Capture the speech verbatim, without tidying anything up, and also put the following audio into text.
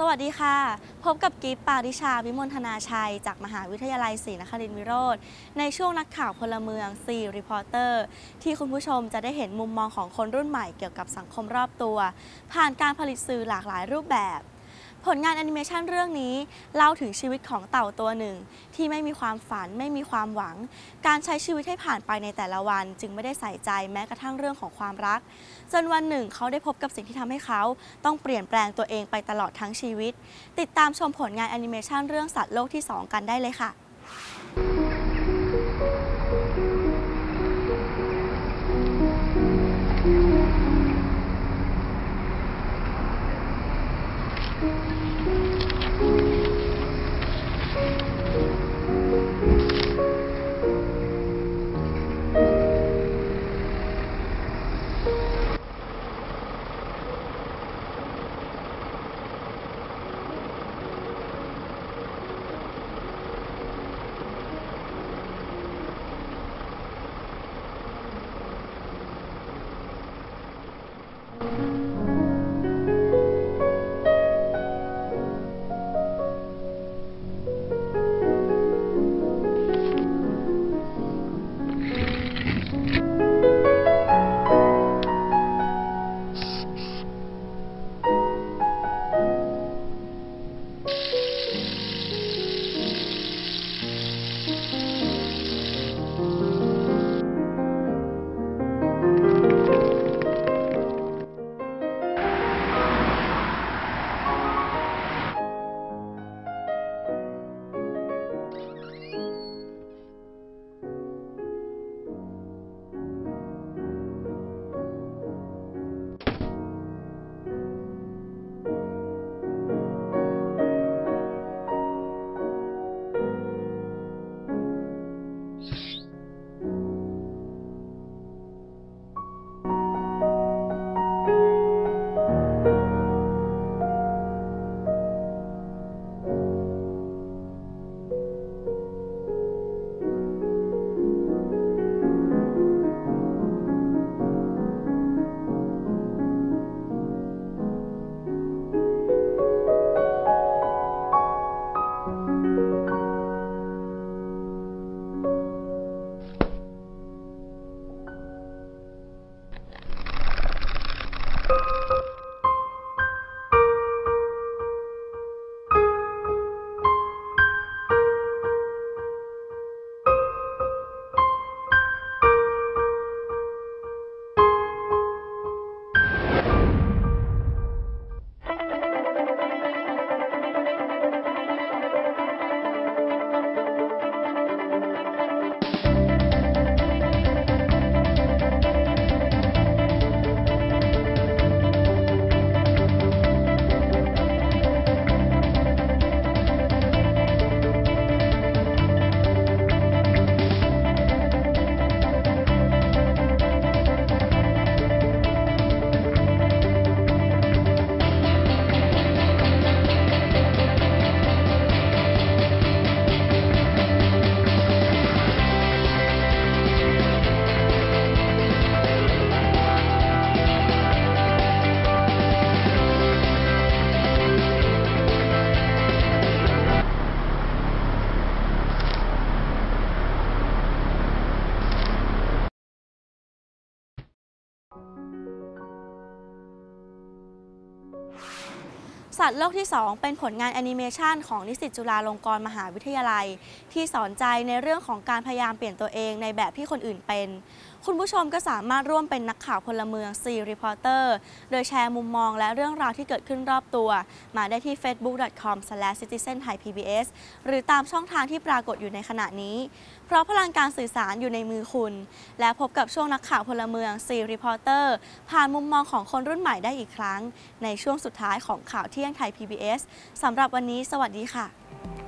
วัสดีค่ะพบกับกิฟต์ปาริชาวิมลธนาชัยจากมหาวิทยาลัยศรีนครินทรวิโรธในช่วงนักข่าวพลเมือง ซี รีพอร์เตอร์ ที่คุณผู้ชมจะได้เห็นมุมมองของคนรุ่นใหม่เกี่ยวกับสังคมรอบตัวผ่านการผลิตสื่อหลากหลายรูปแบบผลงานแอนิเมชันเรื่องนี้เล่าถึงชีวิตของเต่าตัวหนึ่งที่ไม่มีความฝันไม่มีความหวังการใช้ชีวิตให้ผ่านไปในแต่ละวันจึงไม่ได้ใส่ใจแม้กระทั่งเรื่องของความรักจนวันหนึ่งเขาได้พบกับสิ่งที่ทำให้เขาต้องเปลี่ยนแปลงตัวเองไปตลอดทั้งชีวิตติดตามชมผลงานแอนิเมชันเรื่องสัตว์โลกที่สองกันได้เลยค่ะสัตว์โลกที่สองเป็นผลงานแอนิเมชันของนิสิตจุฬาลงกรณ์มหาวิทยาลัยที่สอนใจในเรื่องของการพยายามเปลี่ยนตัวเองในแบบที่คนอื่นเป็นคุณผู้ชมก็สามารถร่วมเป็นนักข่าวพลเมือง ซี รีพอร์เตอร์ โดยแชร์มุมมองและเรื่องราวที่เกิดขึ้นรอบตัวมาได้ที่ เฟซบุ๊ก ดอท คอม สแลช ซิติเซน ไทย พี บี เอส หรือตามช่องทางที่ปรากฏอยู่ในขณะนี้เพราะพลังการสื่อสารอยู่ในมือคุณและพบกับช่วงนักข่าวพลเมือง ซี รีพอร์เตอร์ ผ่านมุมมองของคนรุ่นใหม่ได้อีกครั้งในช่วงสุดท้ายของข่าวเที่ยงไทย พี บี เอส สำหรับวันนี้สวัสดีค่ะ